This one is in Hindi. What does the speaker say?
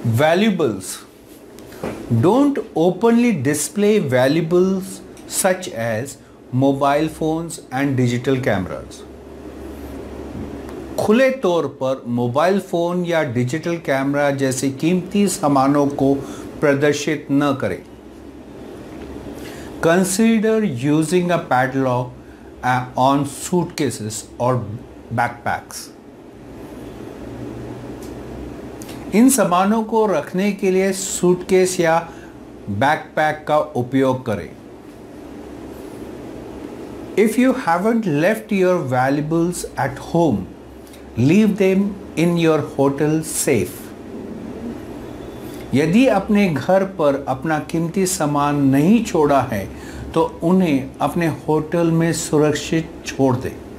Valuables. Don't openly display valuables such as mobile phones and digital cameras. खुले तौर पर मोबाइल फ़ोन या डिजिटल कैमरा जैसे कीमती सामानों को प्रदर्शित न करें. Consider using a padlock on suitcases or backpacks. इन सामानों को रखने के लिए सूटकेस या बैकपैक का उपयोग करें. If you haven't left your valuables at home, leave them in your hotel safe. यदि अपने घर पर अपना कीमती सामान नहीं छोड़ा है तो उन्हें अपने होटल में सुरक्षित छोड़ दें.